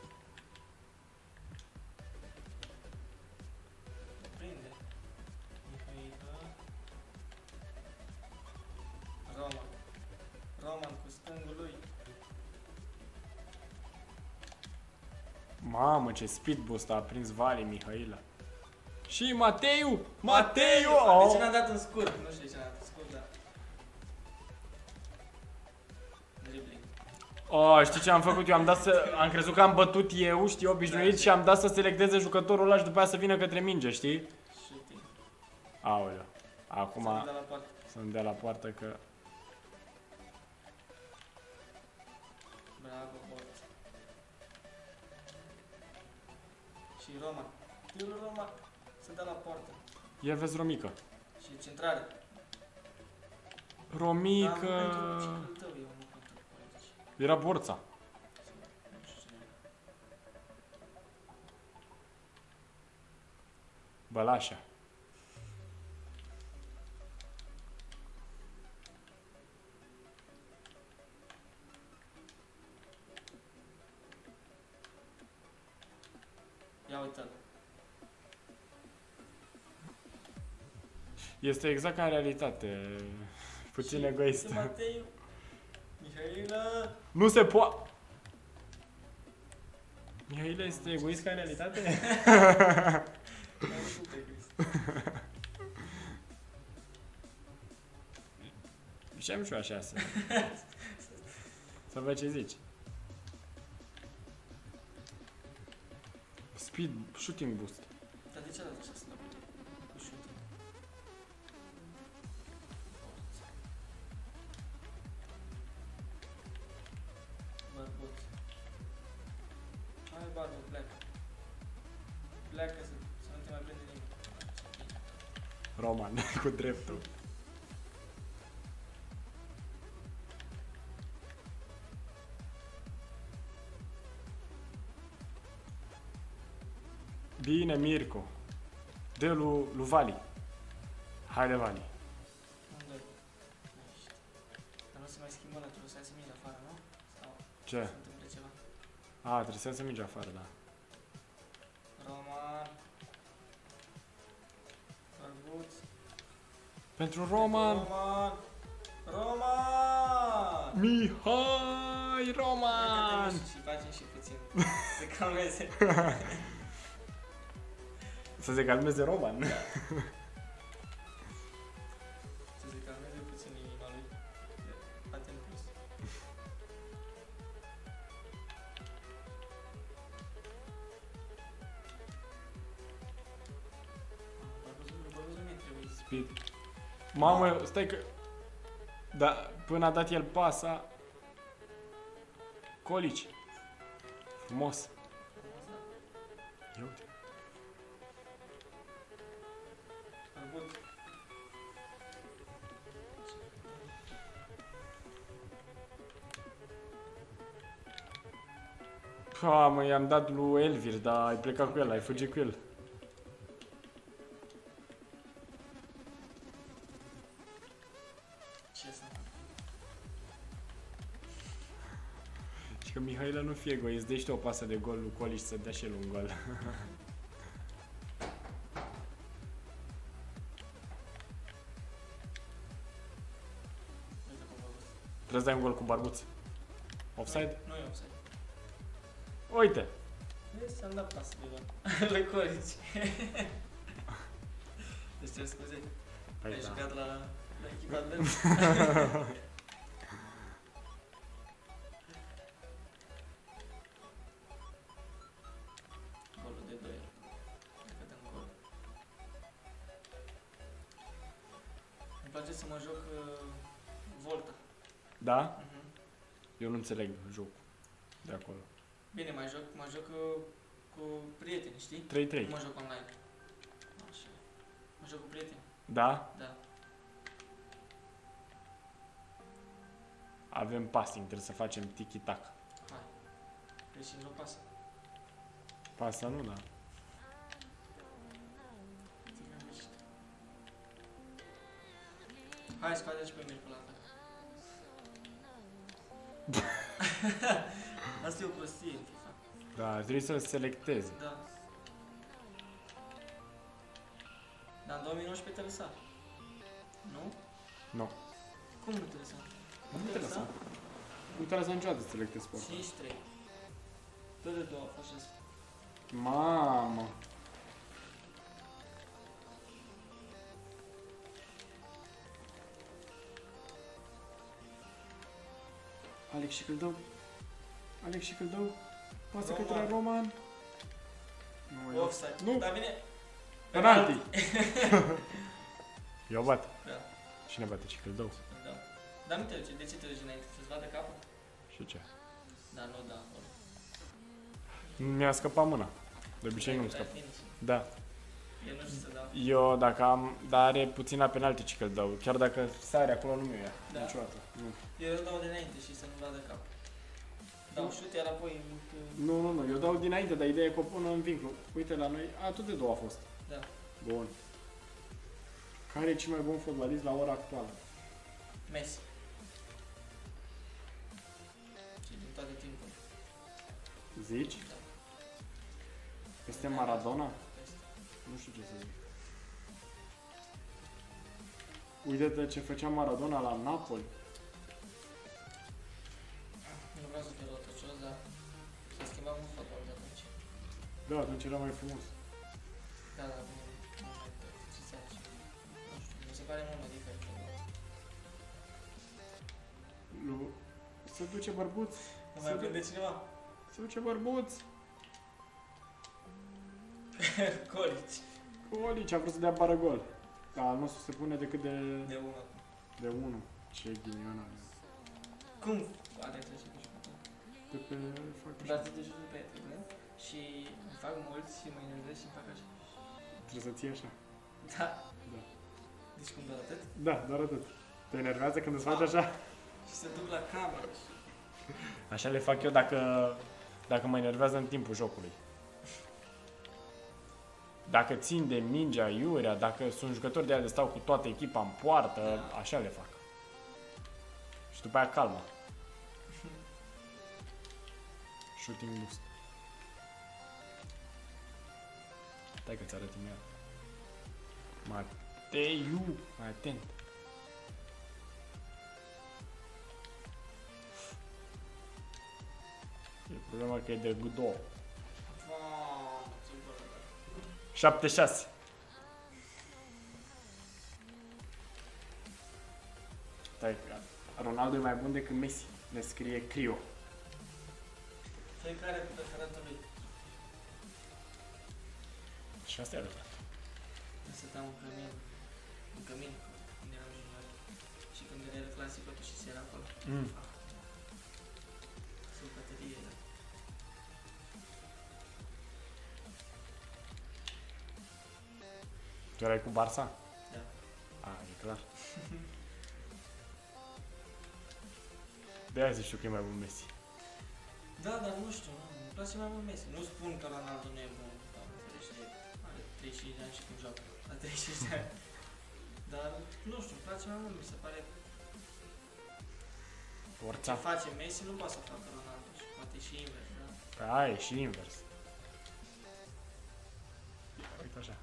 B: Prinde. Mihailă. Roman. Roman cu stângul lui.
A: Mamă, ce speed boost a prins Vali Mihaila. Și Mateu! Mateu!
B: De ce
A: Oh!
B: n-a dat în scurt? Nu știu de ce n-a dat în scurt, dar... Dribbling.
A: Oh, știi ce am făcut? Eu am dat să... Am crezut că am bătut eu, știi, obișnuit,
B: Da,
A: și am dat să selecteze jucătorul ăla și după aia să vină către minge, știi?
B: Shooting.
A: Aoleu. Acum
B: S-a dat la poartă.
A: să-mi dea la poartă că...
B: Bravo, bot. Și Roman. Tirul Roman. Se dă la poartă.
A: Ia vezi Romică.
B: Și centrare.
A: Romică...
B: Dar pentru ciclul tău, eu nu pentru politici.
A: Era Borța.
B: Nu știu cine era.
A: Bălașa.
B: Ia uite-l.
A: Este exact ca în realitate. Puțin
B: Și
A: egoist.
B: uite Matei. Mihailă.
A: Nu se poate. Mihaila este egoist ca în realitate?
B: Mai mult egoist.
A: Și am și eu așa să... Să văd ce zici. Speed, shooting boost.
B: Dar de ce a dat așa slab? Cu shooting. Bărbuț. Hai, Barbu, pleacă. Pleacă să, să nu te mai prinde nimeni.
A: Roman, cu dreptul. Bine, Mirco. Dă lui, lui Vali. Haide, Vali.
B: Unde? Nu știu. Dar nu se mai schimbă la trebuie să iasă mingea afară, nu? Sau
A: Ce?
B: se întâmplă ceva?
A: A, trebuie să iasă mingea afară, da.
B: Roman. Bărbuț.
A: Pentru Roman.
B: Roman. Roman!
A: Mihai Roman!
B: Și facem și puțin. Se calmeze.
A: Să se calmeze Roman.
B: Să se calmeze puțin inima lui.
A: speed. Mamă, stai că... Da, până a dat el pasa... Colici. Frumos. Ia uite.
B: Barbut.
A: Pa, mă, i-am dat lui Elvir, dar ai plecat cu el, ai fugit cu el.
B: Ce să fac?
A: Și că Mihaela nu fie egoist, dă-și o pasă de gol lui Colici să dea și el un gol. Trebuie să dai un gol cu Barbuț. Offside?
B: Nu e offside.
A: Uite!
B: Vezi, ți-am dat pasă de gol. Lui Colici. Deci cer scuze.
A: Păi
B: Ai
A: da.
B: jucat la, la echipa adversă. Golul de doi. Cred că dăm gol. Îmi place să mă joc uh, Volta.
A: Da?
B: Uh-huh.
A: Eu nu înțeleg jocul de acolo.
B: Bine, mai joc, mă joc uh, cu prieteni, știi?
A: trei trei.
B: Nu mă joc online. Așa. Mă joc cu prieteni.
A: Da?
B: Da.
A: Avem passing, trebuie să facem tiki-taka.
B: Hai. Deci nu pasă.
A: Pasa nu, da.
B: Hai, scoate și pe mine pe la ta. Asta e o prostie în FIFA.
A: Da, trebuie să-l selectezi.
B: Da. Dar în două mii nouăsprezece te lăsa. Nu?
A: Nu.
B: Cum nu te lăsa?
A: Nu te lăsa. Nu te lăsa niciodată să selectezi sportul.
B: cinci trei. Tot de două a fost așa.
A: Mamă. Alex și Câldău. Alex și Câldău. Pasă
B: Roman.
A: către Roman. Nu, eu-
B: Offside.
A: Nu.
B: Dar vine...
A: Penalti. Eu bat.
B: Da.
A: Cine bate și Câldău?
B: Da. Dar nu te duce. De ce te duci înainte? Să-ți vadă capul?
A: Și ce?
B: Da, nu, da. acolo.
A: Mi-a scăpat mâna. De obicei nu-mi
B: Dai
A: scapă.
B: finish.
A: Da.
B: Eu nu știu să dau.
A: Eu dacă am, dar are puțina penalti ce că dau. Chiar dacă sare acolo nu mi-o ia.
B: Da.
A: Niciodată. Nu.
B: Eu îl dau de înainte și să nu vadă capul. Dau șut, iar apoi... uh,
A: Nu, nu, nu, eu dau dinainte, dar ideea e că o pun în vinclu. Uite la noi, a, tot de două a fost.
B: Da.
A: Bun. Care e cel mai bun fotbalist la ora actuală?
B: Messi. Și din toate timpul.
A: Zici?
B: Da.
A: Este Maradona?
B: Este.
A: Nu știu ce să zic. Uite-te ce făcea Maradona la Napoli.
B: Nu vreau să te răutăcios, dar s-a schimbat mult fotbalul de atunci.
A: Da, atunci era mai frumos.
B: Da, da, nu, nu mai te ce să faci. Nu știu, mi se pare mult mai diferit.
A: Lu... Se duce bărbuț.
B: Nu mai
A: Se
B: prinde
A: du-
B: cineva?
A: Se duce bărbuț.
B: Colici.
A: Colici a vrut să dea bară gol. Dar al nostru se pune decât de...
B: De unul.
A: de unu. Ce ghinion are.
B: Cum are trece pe jucător?
A: De pe... fac
B: Dar
A: așa.
B: te duci pe teren și îmi fac mulți și mă enervez și îmi fac așa.
A: Trebuie să ții așa.
B: Da.
A: Da.
B: Deci cum doar atât?
A: Da, doar atât. Te enervează când îți faci așa?
B: Și se duc la cameră și...
A: Așa le fac eu dacă, dacă mă enervează în timpul jocului. Dacă țin de mingea iurea, dacă sunt jucători de aia de stau cu toată echipa în poartă,
B: Da.
A: așa le fac. Și după aia calma. Shooting boost. Stai că ți arăt imediat. Mateiu, mai atent. E problema că e de Godot.
B: Wow, ce bă.
A: șapte șase. Stai, Ronaldo e mai bun decât Messi. Ne scrie Crio.
B: Fiecare cu preferatul lui.
A: Și asta e adevărat.
B: Să te-am în cămin. încă mic, când eram junior. Și când era el clasic, totuși și era acolo.
A: Mm.
B: Sunt baterie, da.
A: Tu erai cu Barça?
B: Da.
A: A, e clar. De-aia zici tu că e mai bun Messi.
B: Da, dar nu știu, nu, îmi place mai mult Messi. Nu spun că Ronaldo nu e bun, doamne ferește, are treizeci și cinci de ani și cum joacă la treizeci și cinci de ani. Dar, nu știu, îmi place mai mult, mi se pare
A: Forța.
B: ce face Messi nu poate să facă Ronaldo și poate și invers, da?
A: Păi aia e și invers. Uite așa.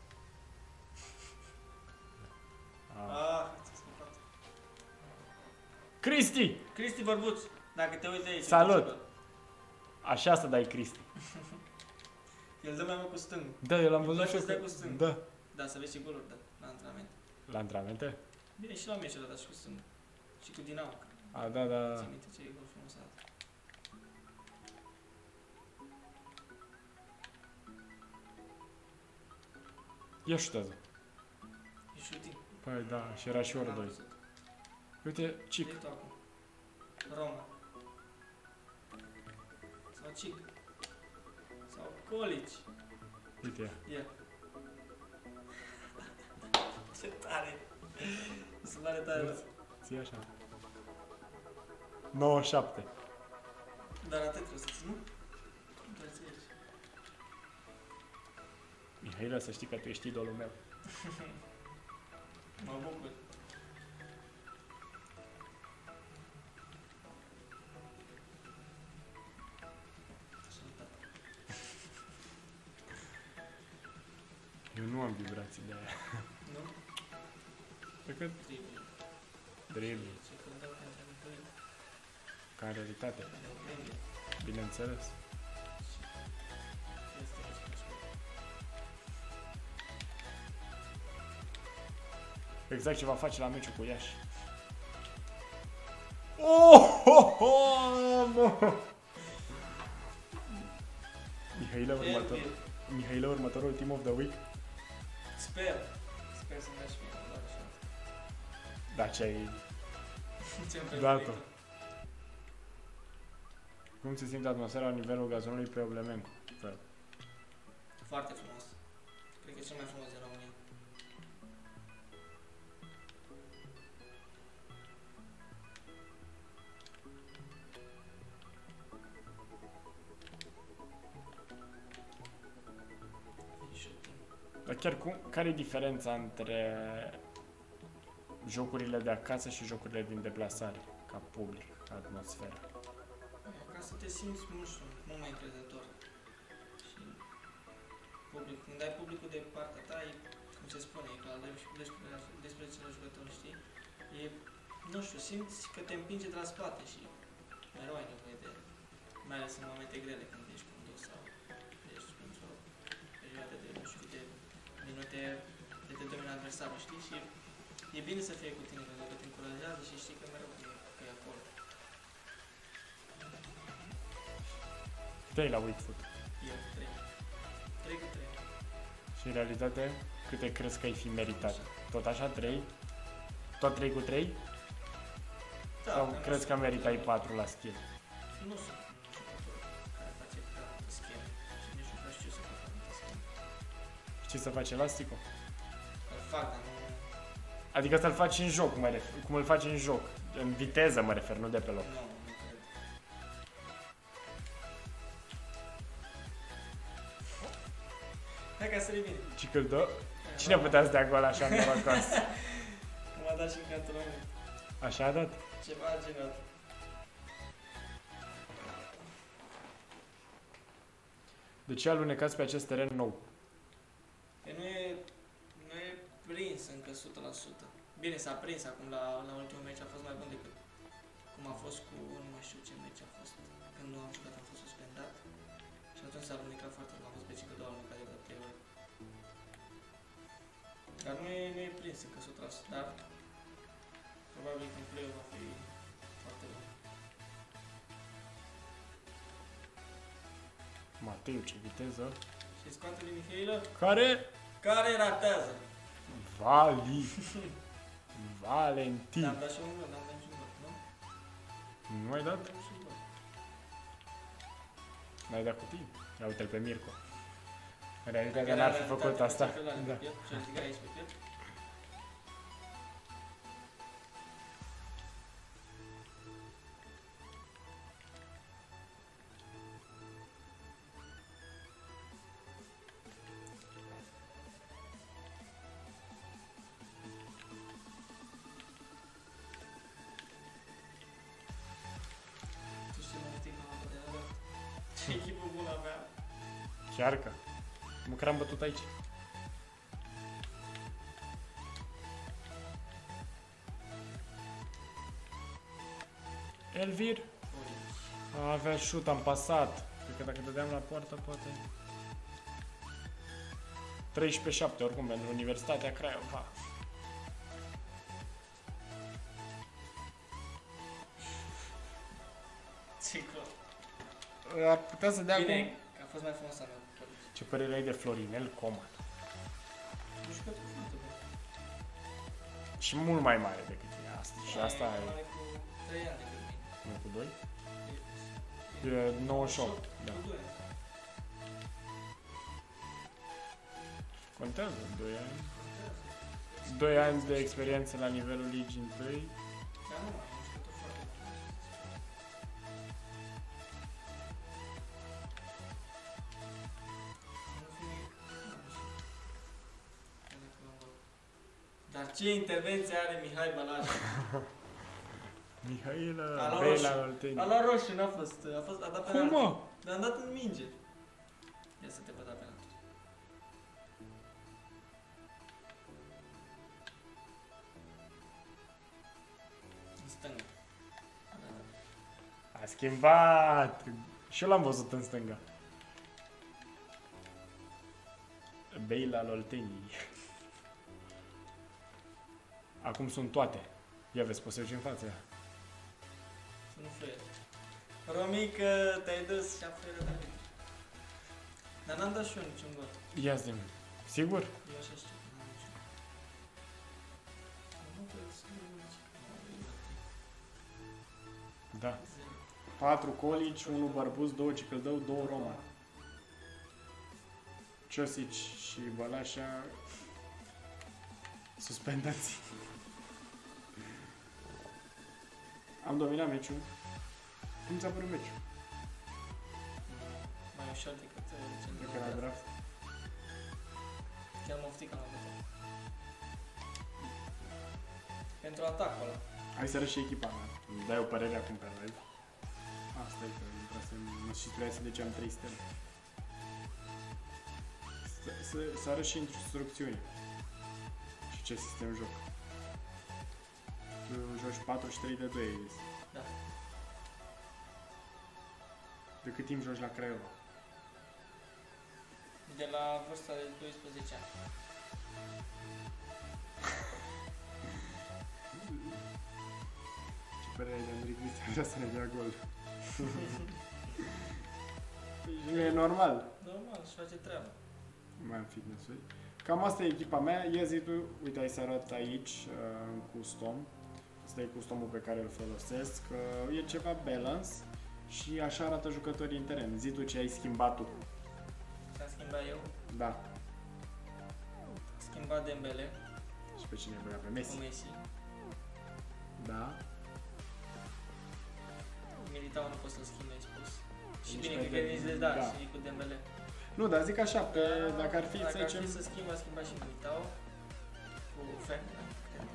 A: A.
B: Ah, ți-a scăpat.
A: Cristi!
B: Cristi Bărbuț, dacă te uite aici.
A: Salut!
B: uite-ți-l.
A: Așa să dai Cristi.
B: El dă mai mult cu stângul.
A: Da, eu l-am
B: Îmi
A: văzut
B: place
A: și eu
B: să dai
A: că-
B: cu stângul.
A: Da.
B: Da, să vezi și goluri, da, la antrenament.
A: La antrenamente?
B: Bine, și la meciul ăla, dar și cu stângul. Și cu Dinamo.
A: A, da, da.
B: Ți-mi minte ce e gol frumos a dat.
A: Ia șutează.
B: E shooting.
A: Păi da, și era și ori
B: N-am
A: doi.
B: văzut.
A: Uite, Cic.
B: Zi tu acum. Roma. Sau Cic. Sau Colici.
A: Uite ea.
B: Ia. Ce tare! Mi se pare tare, bă.
A: Ții așa. nouă șapte.
B: Dar atât trebuie să ții, nu? Nu trebuie să ieși.
A: Mihaela, să știi că tu ești idolul meu.
B: Mă bucur. Salutat.
A: Eu nu am vibrații de aia.
B: Nu?
A: Cred că
B: Trebuie.
A: dribbling,
B: Ce când dau pe antrenament,
A: ca în realitate.
B: trebuie.
A: Bineînțeles.
B: Este respectul.
A: Exact ce va face la meciul cu Iași. Oh, oh, oh, mă. Mihaela, următor, Mihaela, următorul Team of the Week.
B: Sper. Sper să mergi bine, doar așa.
A: Da, ce ai...
B: Ce-mi
A: Dat-o.
B: permite.
A: Cum se simte atmosfera la nivelul gazonului pe Oblemencu? Fel.
B: Foarte frumos. Cred că e cel mai frumos din România. E shooting.
A: Dar chiar cum, care e diferența între jocurile de acasă și jocurile din deplasare? Ca public, ca atmosferă.
B: Ca să te simți, nu știu, mult mai încrezător. Și public, când ai publicul de partea ta, e, cum se spune, e clar, despre, despre cele jucători, știi? E, nu știu, simți că te împinge de la spate și mereu ai nevoie de, mai ales în momente grele, când ești condus sau ești într-o perioadă de, nu știu, de minute de te domine adversarul, știi? Și e bine să fie cu tine, pentru că te încurajează și știi că mereu că e, că e acolo.
A: Trei la Whitefoot.
B: Eu, trei. Trei cu trei.
A: Și în realitate, câte crezi că ai fi meritat? Tot așa, trei? Tot trei cu trei?
B: Da,
A: Sau
B: că nu
A: crezi că
B: sunt-
A: meritai patru la skill?
B: Nu sunt un jucător care face prea multă schimb și nici nu prea știu să fac multă schimb.
A: Știi să faci elasticul?
B: Îl fac, dar nu...
A: Adică să-l faci în joc, mă refer, cum îl faci în joc. În viteză mă refer, nu de pe loc.
B: Nu, nu cred. Hai ca să revin.
A: Și că dă? Cine putea să dea gol așa norocos?
B: Cum a dat și în cantonament.
A: Așa a dat?
B: Ceva genul.
A: De ce alunecați pe acest teren nou?
B: Că nu e, nu e prins încă o sută la sută. Bine, s-a prins acum la, la ultimul meci, a fost mai bun decât cum a fost cu, nu mai știu ce meci a fost. Când nu am jucat, am fost suspendat. Și atunci s-a alunecat foarte mult, am fost pe cică două alunecate de trei ori. Dar nu e, nu e prins încă o sută la sută, dar probabil că în play va fi foarte bun.
A: Mateu, ce viteză.
B: Și scoate lui Mihailă,
A: Care?
B: care ratează.
A: Vali. Valentin.
B: N-am dat și un gol, n-am dat niciun gol, nu?
A: Nu ai dat?
B: N-am dat niciun gol.
A: N-ai dat cu tine? Ia uite-l pe Mirco. În realitate
B: Era
A: n-ar fi
B: realitate,
A: făcut asta.
B: pe celălalt
A: Da.
B: pe piept, și-a ridicat aici pe piept. Tu știi mai multe ca apărare, ce echipă bună avea.
A: Chiar că. Măcar am bătut aici. Elvir. Avea șut, am pasat. Cred că dacă dădeam la poartă, poate... treisprezece șapte oricum pentru Universitatea Craiova.
B: Cico.
A: Ar putea să dea
B: Bine,
A: acum...
B: că a fost mai frumos al meu.
A: Ce părere ai de Florinel Coman?
B: Nu știu că foarte bun.
A: Și mult mai mare decât tine asta. Și asta
B: e...
A: e...
B: mai cu trei ani decât mine.
A: Nu cu doi?
B: E-
A: E nouăzeci și opt. Da.
B: Cu doi ani.
A: Contează, doi ani. doi ani de experiență la nivelul ligii întâi.
B: Dar nu mai, e un jucător foarte bun. Nu fi... nu știu. Dacă l-am văzut. Dar ce intervenție are Mihai Balaj?
A: Mihaila
B: A luat
A: Bela
B: roșu.
A: Olteni.
B: A luat roșu, n-a fost, a fost, a dat
A: Cum,
B: penalti.
A: mă?
B: Dar am dat în minge. Ia să te văd la penalti. În stânga. Da, da.
A: A schimbat! Și eu l-am văzut în stânga. Bela Olteni. Acum sunt toate. Ia vezi, poți să duci în față.
B: Să nu fluiere. Romică, te-ai dus și a fluierat de mine. Dar n-am dat și eu niciun gol.
A: Ia zi sigur?
B: Eu așa știu. N-am niciun gol. Nu trebuie să nu nici.
A: Da. patru Colici, unu Barbuz, doi Cicăldău, doi Roma. Ciosici și Bălașa suspendați. Am dominat meciul. Cum ți-a părut meciul?
B: Mai ușor decât uh, cel
A: Cred că la
B: de
A: draft.
B: Chiar mă oftic am bătut. Pentru atacul ăla.
A: Hai să arăt și echipa mea. Îmi dai o părere acum pe live. Asta e că intrasem și trebuia să duceam trei stele. Să, să, să arăt și instrucțiuni. Și ce sistem joc. Tu joci patru și trei de doi, ai zis.
B: Da.
A: De cât timp joci la Craiova?
B: De la vârsta de doisprezece ani.
A: Ce părere ai de Andrei Cristian vrea să ne dea gol? Păi nu e normal.
B: Normal, își face treaba.
A: Mai am fitness-uri. Cam asta e echipa mea. Ia zi tu, uite, hai să arăt aici, uh, în custom. Asta e customul pe care îl folosesc. Uh, e ceva balance și așa arată jucătorii în teren. Zi tu ce ai schimbat tu.
B: S-a schimbat eu.
A: Da.
B: Schimbat Dembele
A: Și pe cine ai băgat? Pe
B: cu
A: Messi?
B: Messi.
A: Da.
B: Militao nu pot să-l schimbe, ai spus. Și
A: Nici
B: bine,
A: pe
B: cred că
A: Dembele,
B: nici de da,
A: da.
B: și cu Dembele.
A: Nu, dar zic așa, pe, dacă ar fi,
B: dacă
A: să
B: ar
A: zicem...
B: fi să schimb, a schimbat și Militao cu Ferdinand.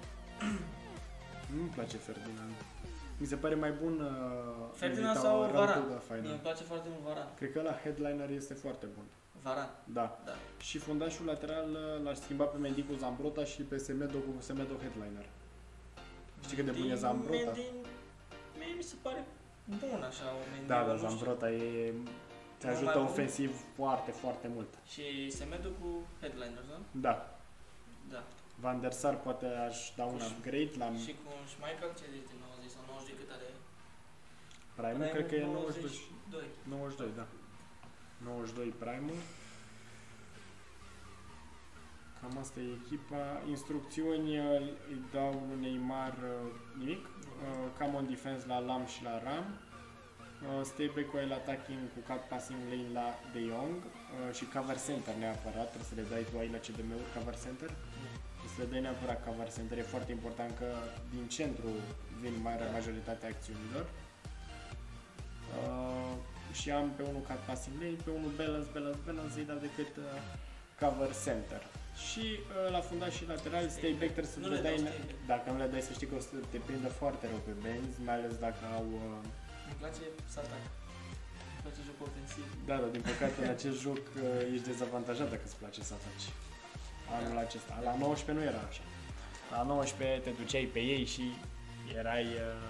A: Nu-mi place Ferdinand. Mi se pare mai bun uh,
B: Ferdinand
A: Militao
B: sau
A: run
B: Varane?
A: to the final.
B: Mie îmi place foarte mult Varane.
A: Cred că la headliner este foarte bun.
B: Varane,
A: Da.
B: da.
A: Și fundașul lateral uh, l-aș schimba pe Mendy cu Zambrota și pe Semedo cu Semedo headliner. Știi cât de bun e
B: Mendy-
A: Zambrota?
B: Mendy- Mie mi se pare bun așa, o Mendy,
A: Da, dar
B: nu știu.
A: Zambrota e... Te
B: Mult
A: ajută
B: mai bun?
A: ofensiv foarte, foarte mult.
B: Și Semedo cu headliners, nu?
A: Da.
B: Da.
A: Van der Sar poate aș da un
B: Și-
A: upgrade la
B: Și cu Schmeichel, ce zici de nouăzeci sau nouăzeci de cât are?
A: Prime, cred că e nouăzeci și doi.
B: nouăzeci și doi.
A: nouăzeci și doi, da. nouăzeci și doi Prime. Cam asta e echipa. Instrucțiuni uh, îi dau lui Neymar uh, nimic. Uh, Come on defense la Lam și la Ram. Uh, stay back while attacking cu cut passing lane la De Jong. Uh, și cover center neapărat. Trebuie să le dai tu aici la C D M-uri cover center. Trebuie să le dai neapărat cover center. E foarte important că din centru vin mare majoritatea acțiunilor. Uh, și am pe unul cut passing lane, pe unul balance, balance, balance, îi dau decât uh, cover center. Și uh, la fundaș și lateral, stay back trebuie să
B: Nu
A: le
B: le
A: dai,
B: dau stay back.
A: dacă nu le dai să știi că o să te prindă foarte rău pe benzi, mai ales dacă au... Uh,
B: Îmi place să atac. Îmi place jocul ofensiv.
A: da, da, din păcate în acest joc uh, ești dezavantajat dacă îți place să ataci. Anul acesta. La nouăsprezece nu era așa. La nouăsprezece te duceai pe ei și erai... Uh,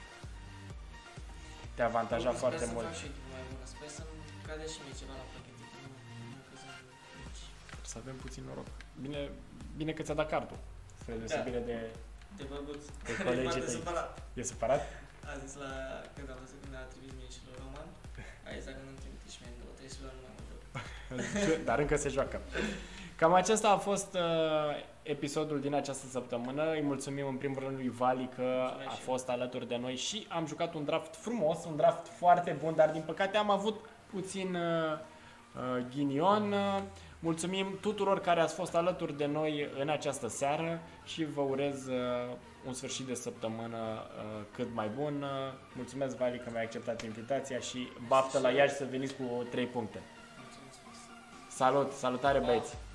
A: te avantaja
B: Oricum,
A: foarte
B: sper
A: mult.
B: să fac și echipă mai bună. Sper să-mi cade și mie ceva la pachet. Nu, nu că sunt mici.
A: Să avem puțin noroc. Bine, bine că ți-a dat cardul. Spre deosebire de,
B: De băbuț.
A: de colegii
B: M-a
A: tăi.
B: supărat.
A: E supărat?
B: A zis la... Când am văzut când a trimis mie și lui Roman. A zis dacă nu-mi trimite și mie în două, trebuie să luăm mai mult joc.
A: Dar încă se joacă. Cam acesta a fost uh, episodul din această săptămână. Îi mulțumim în primul rând lui Vali că
B: Mulțumesc
A: a
B: și
A: fost alături de noi și am jucat un draft frumos, un draft foarte bun, dar din păcate am avut puțin uh, uh, ghinion. Uh, mulțumim tuturor care ați fost alături de noi în această seară și vă urez uh, un sfârșit de săptămână uh, cât mai bun. Uh, mulțumesc, Vali, că mi-ai acceptat invitația și baftă la Iași să veniți cu trei puncte.
B: Mulțumesc.
A: Salut, salutare,
B: Pa.
A: băieți!